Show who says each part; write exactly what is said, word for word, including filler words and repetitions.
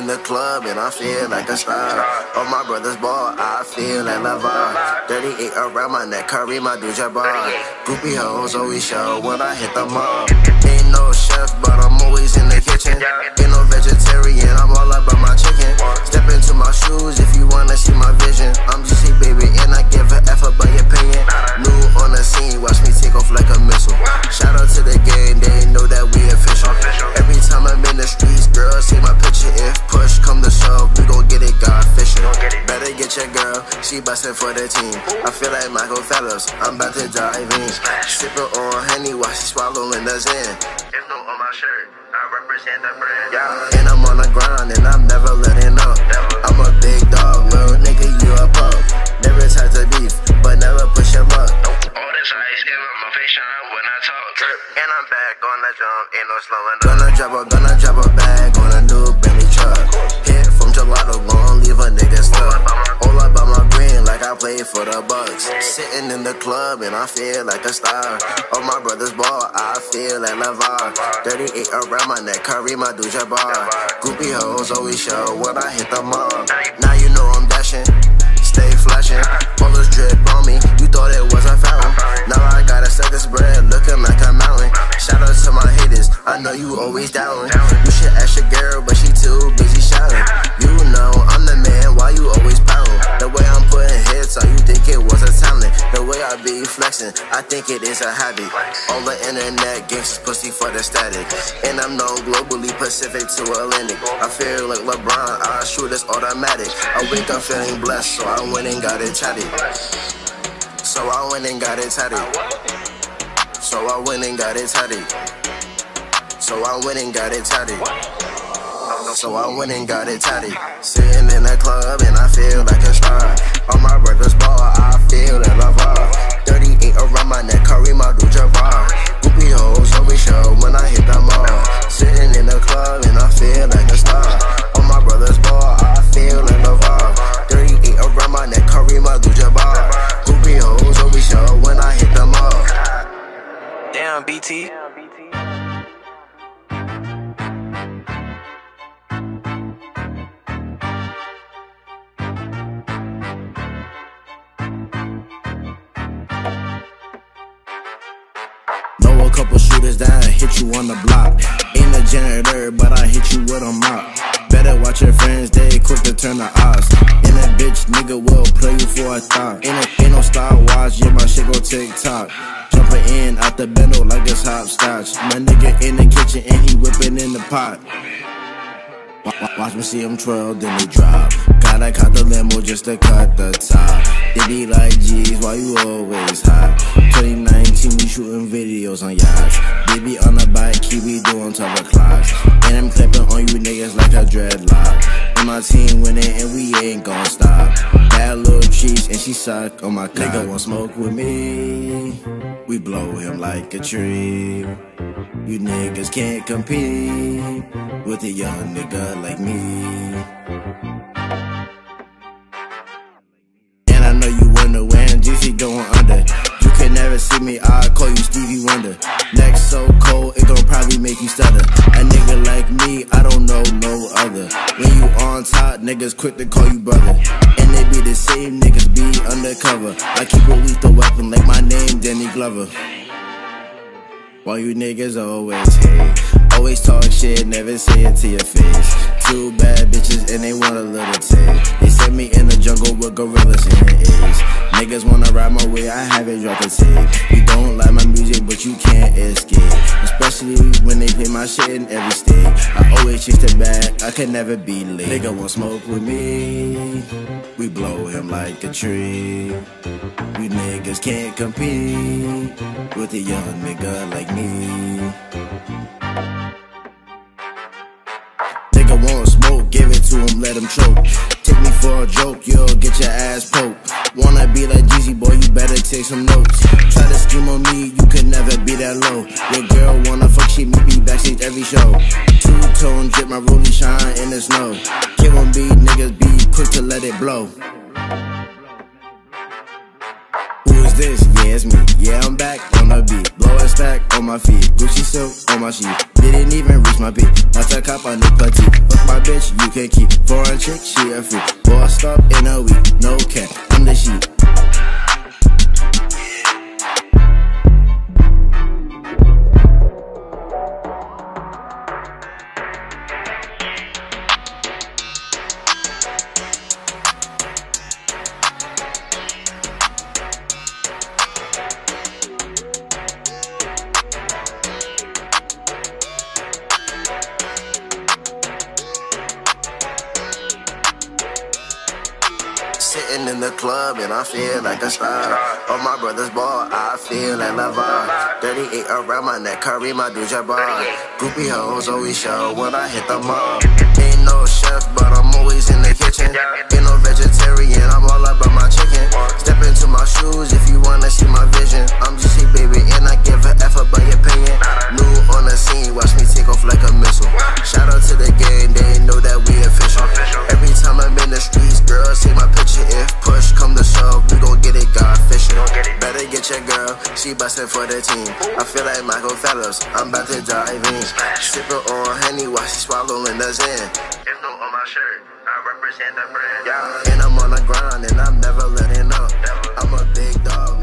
Speaker 1: the club and I feel like a star. All my brothers ball, I feel like LeVar. thirty-eight around my neck, curry my Duja-Bar. Groupie hoes always show when I hit the mall. Ain't no chef, but I'm always in the kitchen. Ain't no vegetarian, I'm all about my chicken. Step into my shoes if you wanna see my vision. I'm G C baby and I give a F about your opinion. New on the scene, watch me take off like a missile. Shout out to the gang, they know that we official. Every time I'm in the streets, girls see my picture. If push come to shove, we gon' get it God fishing. Better get your girl, she bustin' for the team. I feel like Michael Phelps, I'm about to dive in. Sippin' on honey while she swallowing the Zen. It's no on my shirt, I represent the brand. Yeah. And I'm on the grind and I'm never letting up. I'm a big dog, little nigga, you a pup. Never tried to beef, but never push your luck. All this ice, give up my face shine when I talk. And I'm back on the jump, ain't no slowing up. Gonna drop a, gonna drop a bag on a new Bentley truck. Hit from gelato, gon' leave a nigga stuck. All up on my green like I played for the Bucks. Sitting in the club and I feel like a star. All my brothers ball, I feel like LeVar. thirty-eight around my neck, curry my Duja-Bar. Groupie hoes always show when I hit the mall. Now you know I'm dashing, stay flashing. Ballers drip on me, you thought it was a fountain. Now I gotta set this bread, looking like a mountain. Shout out to my haters, I know you always down. You should ask your girl, but she too busy shouting. You know I'm the man, why you always pouting? The way I'm putting hits on you think it was a talent. The way I be flexing, I think it is a habit. All the internet gangsters pussy for the static. And I'm known globally, Pacific to Atlantic. I feel like LeBron, I shoot this automatic. I wake up feeling blessed, so I went and got it tatted. So I went and got it tatted. So I went and got it tatted. So I went and got it tatted. So I went and got it tatted. Sitting in the club and I feel like a star. All my brothers ball, I feel like LeVar. thirty-eight around my neck, curry my Duja-Bar. Groupie hoes always show when I hit the mall. Sitting in the club and I feel like a star. All my brothers ball, I feel like LeVar. thirty-eight around my neck, curry my Duja-Bar. Groupie hoes always show when I hit the mall.
Speaker 2: Damn, B T.
Speaker 1: Know a couple shooters that hit you on the block. Ain't a janitor, but I hit you with a mop. Better watch your friends, they quick to turn the odds. And that bitch nigga will play you for a thought. Ain't no, ain't no style watch, yeah, my shit go tick-tock. Jumping in out the bendo like it's hopscotch. My nigga in the kitchen and he whipping in the pot. Watch me see him twirl, then they drop. Gotta cut the limo just to cut the top. They be like, geez, why you always hot? twenty nineteen, we shooting videos on yachts. Baby on the bike, keep me doing twelve o'clock. And I'm clipping on you niggas like a dreadlock. And my team winning and we ain't gon' stop. Bad little cheese and she suck on my cock. Nigga want smoke with me, we blow him like a tree. You niggas can't compete with a young nigga like me. And I know you wonder when G C going under. You can never see me, I'll call you Stevie Wonder. Next so cold, it gon' probably make you stutter. A nigga like me, I don't know no other. When you on top, niggas quick to call you brother. And they be the same niggas be undercover. I keep a lethal weapon like my name, Danny Glover. While you niggas always hate, always talk shit, never say it to your face. Two bad bitches and they want a little taste. They sent me in the jungle with gorillas in the A's. Niggas wanna ride my way, I haven't dropped a tape. You don't like my music, but you can't escape. Especially when they play my shit in every state. I always chase the bag, I can never be late. Nigga want smoke with me, we blow him like a tree. You niggas can't compete with a young nigga like me. Nigga want smoke, give it to him, let him choke. Take me for a joke, you'll get your ass poked. Wanna be like Jeezy, boy, you better take some notes. Try to scheme on me, you could never be that low. Your girl wanna fuck, she meet me backstage every show. Two-tone drip, my rollie shine in the snow. K one B, niggas be quick to let it blow. Who is this? Yeah, it's me. Yeah, I'm back on the beat. Blow a stack on my feet. Gucci silk on my sheet. Didn't even reach my peak. Watch a cop on the petite. Fuck my bitch, you can keep. Foreign chick, she a freak. Bossed up in a week. No cap, I'm the sheep. Sitting in the club and I feel like a star. All my brothers ball, I feel like Lavar. thirty-eight around my neck, Curry my Abdul-Jabbar. Groupie hoes always show when I hit the mall. Ain't no chef, but I'm always in the kitchen. Ain't no vegetarian, I'm all about my chicken. Step into my shoes if you wanna see my vision. I'm just a baby and I give a F about your opinion. New on the scene, watch me take off like a missile. Shout out to the gang, they know that we official. Every time I'm in the streets, girls take my picture. If push come to shove, we gon' get it God fishing. Better get your girl, she bustin' for the team. I feel like Michael Phelps, I'm about to dive in. Sippin' on Henny while she swallowing the Zen. It's no on my shirt, I represent the brand. Yeah. And I'm on the grind and I'm never letting up. I'm a big dog.